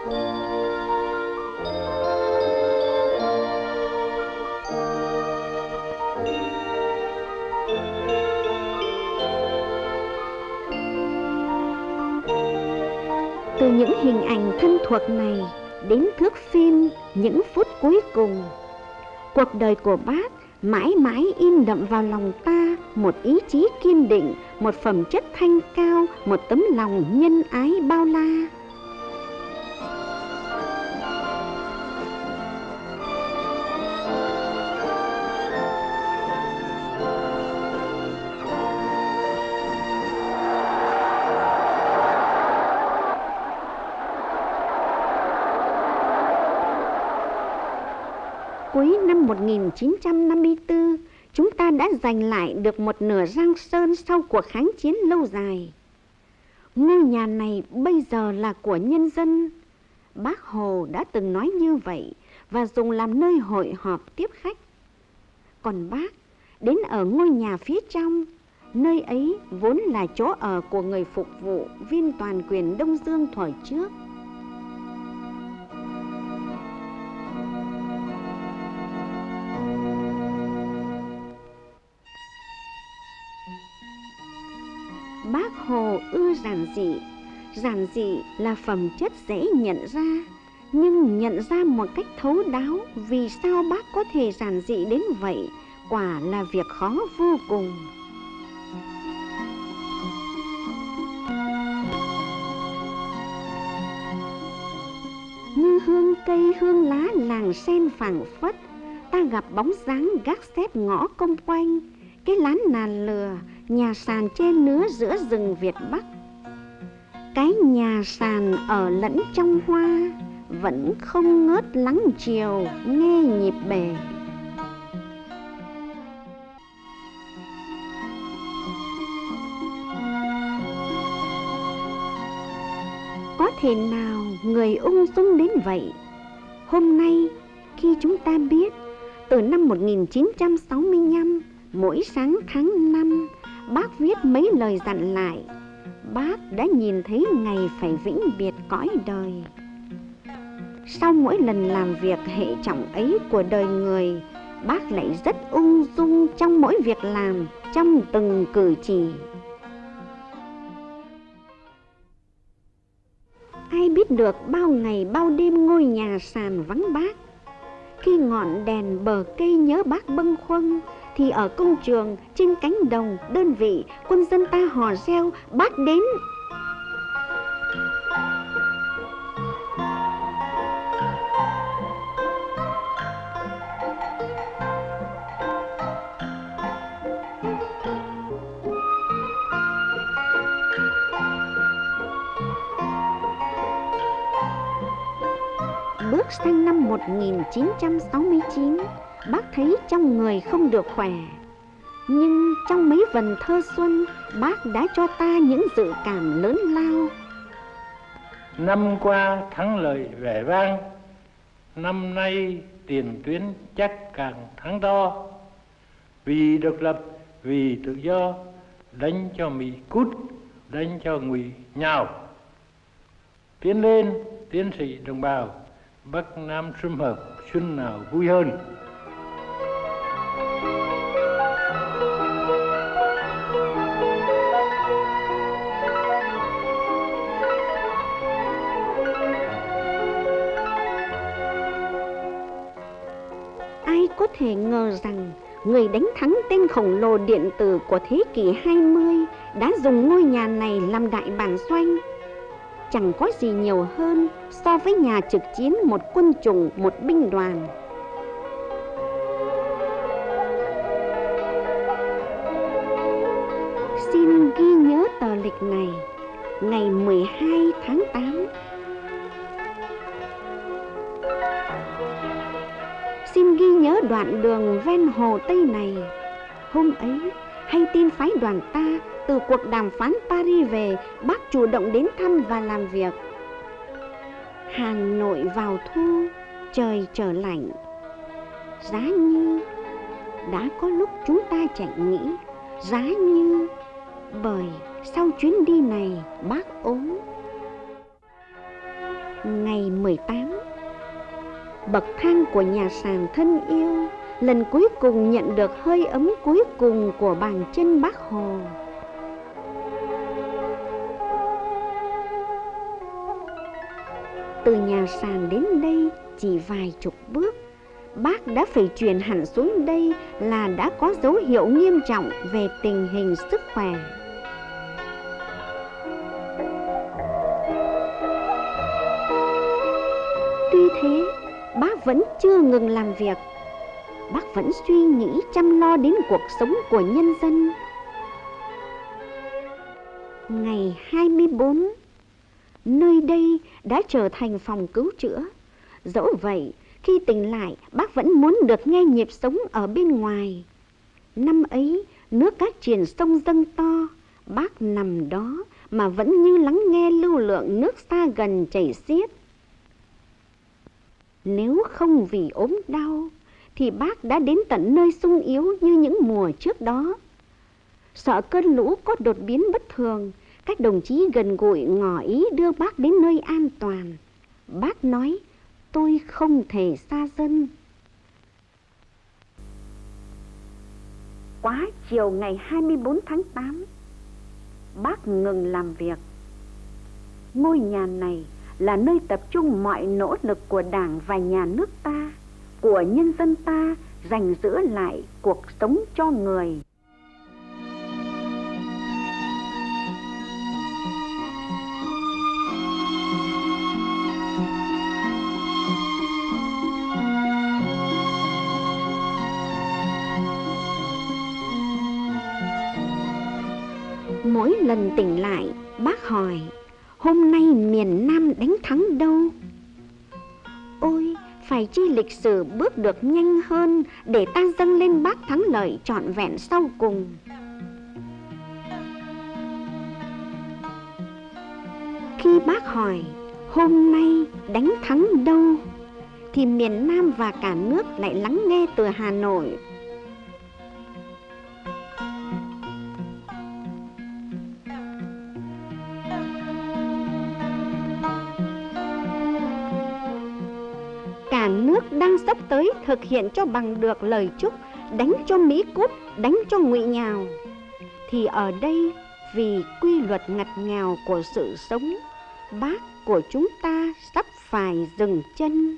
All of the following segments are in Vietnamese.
Từ những hình ảnh thân thuộc này đến thước phim những phút cuối cùng, cuộc đời của Bác mãi mãi in đậm vào lòng ta một ý chí kiên định, một phẩm chất thanh cao, một tấm lòng nhân ái bao la. Cuối năm 1954, chúng ta đã giành lại được một nửa Giang Sơn sau cuộc kháng chiến lâu dài. Ngôi nhà này bây giờ là của nhân dân. Bác Hồ đã từng nói như vậy và dùng làm nơi hội họp tiếp khách. Còn Bác đến ở ngôi nhà phía trong, nơi ấy vốn là chỗ ở của người phục vụ viên toàn quyền Đông Dương thời trước. Bác Hồ ưa giản dị là phẩm chất dễ nhận ra, nhưng nhận ra một cách thấu đáo vì sao Bác có thể giản dị đến vậy, quả là việc khó vô cùng. Như hương cây hương lá làng sen phảng phất, ta gặp bóng dáng gác xếp ngõ công quanh, cái lán nàn lừa, nhà sàn che nứa giữa rừng Việt Bắc. Cái nhà sàn ở lẫn trong hoa, vẫn không ngớt lắng chiều nghe nhịp bể. Có thể nào người ung dung đến vậy? Hôm nay khi chúng ta biết từ năm 1965, mỗi sáng tháng 5, Bác viết mấy lời dặn lại, Bác đã nhìn thấy ngày phải vĩnh biệt cõi đời. Sau mỗi lần làm việc hệ trọng ấy của đời người, Bác lại rất ung dung trong mỗi việc làm, trong từng cử chỉ. Ai biết được bao ngày bao đêm ngôi nhà sàn vắng Bác. Khi ngọn đèn bờ cây nhớ Bác bâng khuâng, thì ở công trường, trên cánh đồng, đơn vị, quân dân ta hò reo, Bác đến. Bước sang năm 1969, Bác thấy trong người không được khỏe. Nhưng trong mấy vần thơ xuân, Bác đã cho ta những dự cảm lớn lao. Năm qua thắng lợi vẻ vang, năm nay tiền tuyến chắc càng thắng to. Vì độc lập, vì tự do, đánh cho Mỹ cút, đánh cho Ngụy nhào. Tiến lên, tiến sĩ đồng bào, Bắc Nam sum họp, xuân nào vui hơn. Ai có thể ngờ rằng người đánh thắng tên khổng lồ điện tử của thế kỷ 20 đã dùng ngôi nhà này làm đại bản doanh. Chẳng có gì nhiều hơn so với nhà trực chiến một quân chủng, một binh đoàn. Xin ghi nhớ tờ lịch này, ngày 12 tháng 8. Xin ghi nhớ đoạn đường ven hồ Tây này. Hôm ấy, hay tin phái đoàn ta từ cuộc đàm phán Paris về, Bác chủ động đến thăm và làm việc. Hà Nội vào thu, trời trở lạnh. Giá như đã có lúc chúng ta chạy nghĩ, giá như bởi sau chuyến đi này Bác ốm. Ngày 18, bậc thang của nhà sàn thân yêu lần cuối cùng nhận được hơi ấm cuối cùng của bàn chân Bác Hồ. Từ nhà sàn đến đây chỉ vài chục bước, Bác đã phải chuyển hẳn xuống đây là đã có dấu hiệu nghiêm trọng về tình hình sức khỏe. Tuy thế, Bác vẫn chưa ngừng làm việc. Bác vẫn suy nghĩ chăm lo đến cuộc sống của nhân dân. Ngày 24, nơi đây đã trở thành phòng cứu chữa. Dẫu vậy, khi tỉnh lại, Bác vẫn muốn được nghe nhịp sống ở bên ngoài. Năm ấy, nước cát triền sông dâng to, Bác nằm đó mà vẫn như lắng nghe lưu lượng nước xa gần chảy xiết. Nếu không vì ốm đau, thì Bác đã đến tận nơi sung yếu như những mùa trước đó. Sợ cơn lũ có đột biến bất thường, các đồng chí gần gũi ngỏ ý đưa Bác đến nơi an toàn. Bác nói, tôi không thể xa dân. Quá chiều ngày 24 tháng 8, Bác ngừng làm việc. Ngôi nhà này là nơi tập trung mọi nỗ lực của Đảng và nhà nước ta, của nhân dân ta giành giữ lại cuộc sống cho người. Mỗi lần tỉnh lại, Bác hỏi, hôm nay miền Nam đánh thắng đâu? Ôi, phải chi lịch sử bước được nhanh hơn để ta dâng lên Bác thắng lợi trọn vẹn sau cùng. Khi Bác hỏi, hôm nay đánh thắng đâu? Thì miền Nam và cả nước lại lắng nghe từ Hà Nội. Cả nước đang sắp tới thực hiện cho bằng được lời chúc đánh cho Mỹ cút, đánh cho Ngụy nhào. Thì ở đây vì quy luật ngặt nghèo của sự sống, Bác của chúng ta sắp phải dừng chân.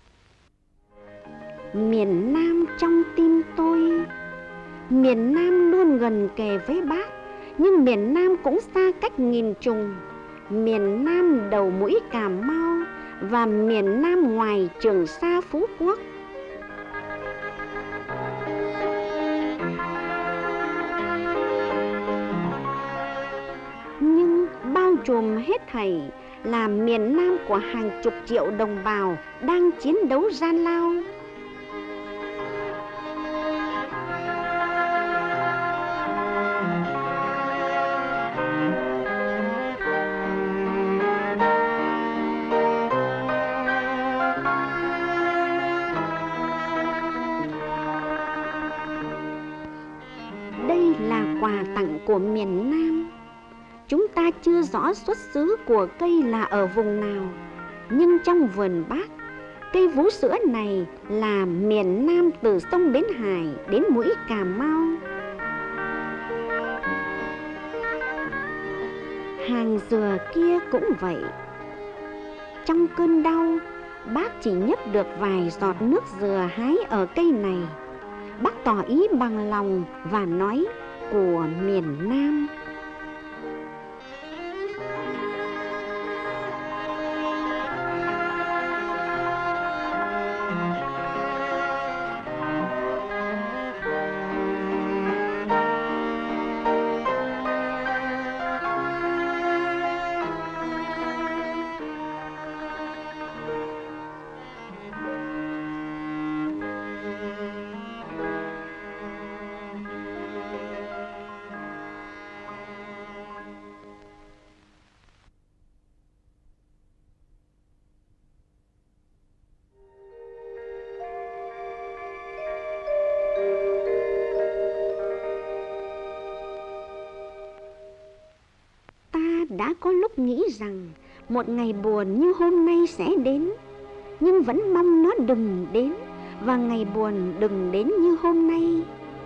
Miền Nam trong tim tôi, miền Nam luôn gần kề với Bác, nhưng miền Nam cũng xa cách nghìn trùng. Miền Nam đầu mũi Cà Mau và miền Nam ngoài Trường Sa Phú Quốc. Nhưng bao trùm hết thảy là miền Nam của hàng chục triệu đồng bào đang chiến đấu gian lao. Đây là quà tặng của miền Nam. Chúng ta chưa rõ xuất xứ của cây là ở vùng nào, nhưng trong vườn Bác, cây vú sữa này là miền Nam từ sông Bến Hải đến mũi Cà Mau. Hàng dừa kia cũng vậy. Trong cơn đau, Bác chỉ nhấp được vài giọt nước dừa hái ở cây này. Bác tỏ ý bằng lòng và nói của miền Nam. Đã có lúc nghĩ rằng một ngày buồn như hôm nay sẽ đến, nhưng vẫn mong nó đừng đến, và ngày buồn đừng đến như hôm nay.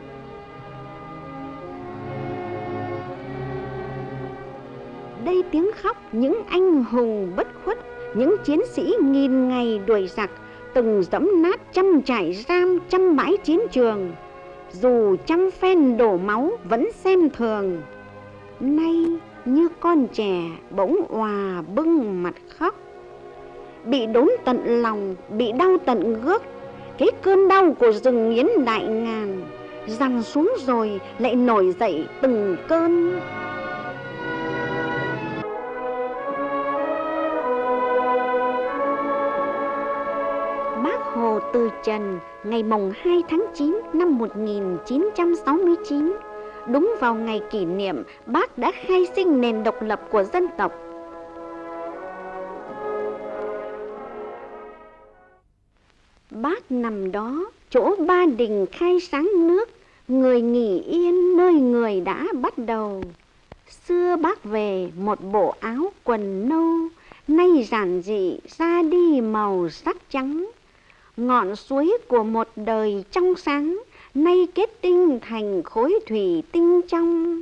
Đây tiếng khóc những anh hùng bất khuất, những chiến sĩ nghìn ngày đuổi giặc, từng dẫm nát trăm trại giam, trăm bãi chiến trường. Dù trăm phen đổ máu vẫn xem thường, nay như con trẻ bỗng òa bưng mặt khóc. Bị đốn tận lòng, bị đau tận gước, cái cơn đau của rừng nghiến đại ngàn, giằng xuống rồi lại nổi dậy từng cơn. Bác Hồ từ trần ngày mùng 2 tháng 9 năm 1969, đúng vào ngày kỷ niệm Bác đã khai sinh nền độc lập của dân tộc. Bác nằm đó, chỗ Ba Đình khai sáng nước, người nghỉ yên nơi người đã bắt đầu. Xưa bác về một bộ áo quần nâu, nay giản dị ra đi màu sắc trắng. Ngọn suối của một đời trong sáng, nay kết tinh thành khối thủy tinh trong.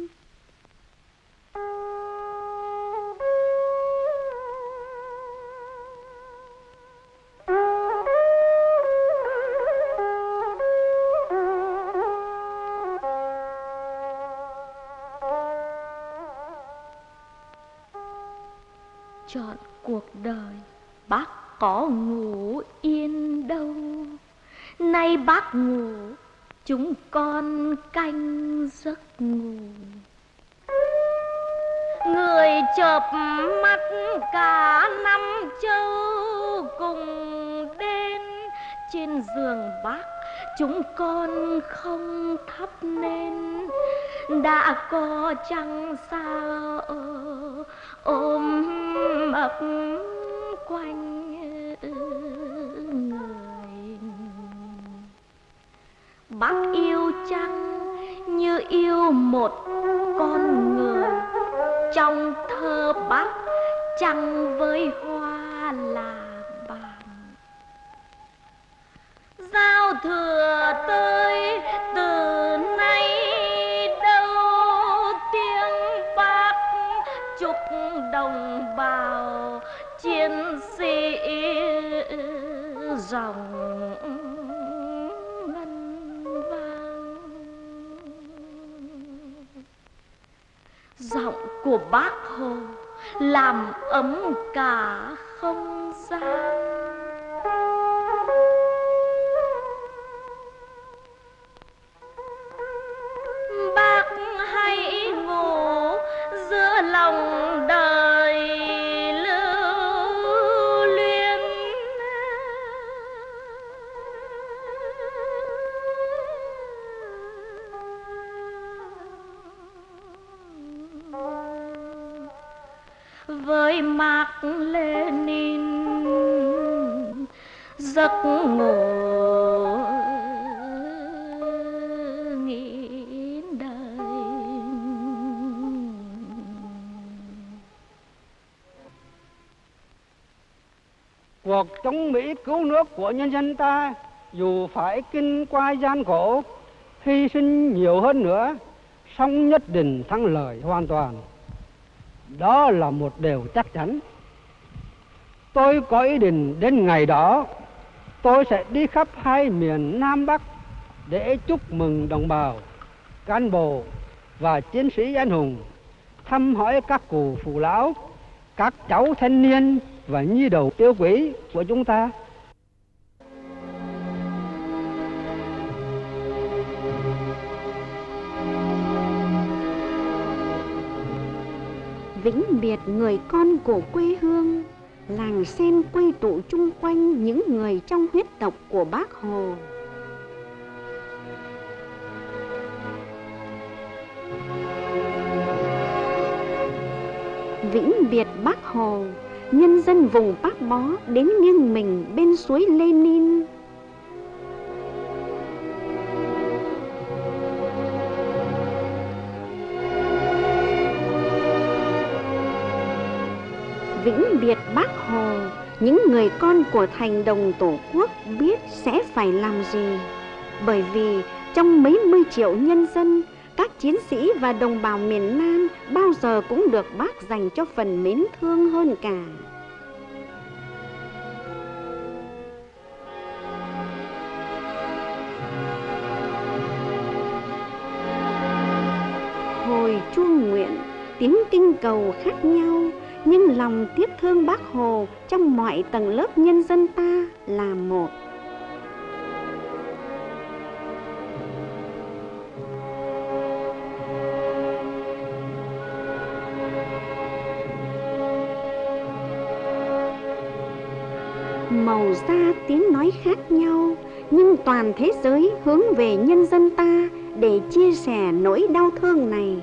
Trọn cuộc đời bác có ngủ yên đâu, nay bác ngủ chúng con canh giấc ngủ. Người chợp mắt cả năm châu cùng đến, trên giường bác chúng con không thắp nên, đã có trăng sao ôm ấp quanh người. Bác yêu trăng như yêu một con người, trong thơ bác trăng với hoa là bạn. Giao thừa tới từ nay đâu, tiếng bác chúc đồng bào chiến sĩ dòng ngân vang. Giọng của Bác Hồ làm ấm cả không gian. Bác hãy ngủ giữa lòng đời lưu luyến, với Mác Lênin giấc ngủ nghìn đời. Cuộc chống Mỹ cứu nước của nhân dân ta dù phải kinh qua gian khổ, hy sinh nhiều hơn nữa, song nhất định thắng lợi hoàn toàn. Đó là một điều chắc chắn. Tôi có ý định đến ngày đó, tôi sẽ đi khắp hai miền Nam Bắc để chúc mừng đồng bào, cán bộ và chiến sĩ anh hùng, thăm hỏi các cụ phụ lão, các cháu thanh niên và nhi đồng yêu quý của chúng ta. Vĩnh biệt người con của quê hương, làng sen quy tụ chung quanh những người trong huyết tộc của Bác Hồ. Vĩnh biệt Bác Hồ, nhân dân vùng Bác Bó đến nghiêng mình bên suối Lenin. Vĩnh biệt giờ, những người con của thành đồng Tổ quốc biết sẽ phải làm gì. Bởi vì trong mấy mươi triệu nhân dân, các chiến sĩ và đồng bào miền Nam bao giờ cũng được Bác dành cho phần mến thương hơn cả. Hồi chuông nguyện, tiếng kinh cầu khác nhau, nhưng lòng tiếc thương Bác Hồ trong mọi tầng lớp nhân dân ta là một. Màu da tiếng nói khác nhau, nhưng toàn thế giới hướng về nhân dân ta để chia sẻ nỗi đau thương này.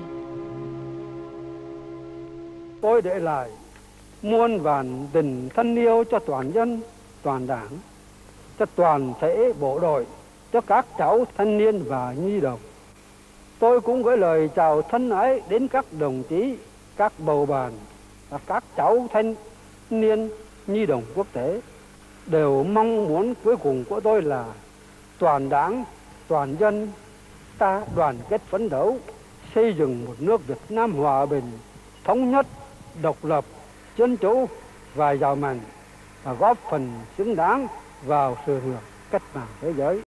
Tôi để lại muôn vàn tình thân yêu cho toàn dân, toàn đảng, cho toàn thể bộ đội, cho các cháu thanh niên và nhi đồng. Tôi cũng gửi lời chào thân ái đến các đồng chí, các bầu bạn và các cháu thanh niên nhi đồng quốc tế. Đều mong muốn cuối cùng của tôi là toàn đảng, toàn dân ta đoàn kết phấn đấu, xây dựng một nước Việt Nam hòa bình, thống nhất, độc lập, dân chủ và giàu mạnh, và góp phần xứng đáng vào sự nghiệp cách mạng thế giới.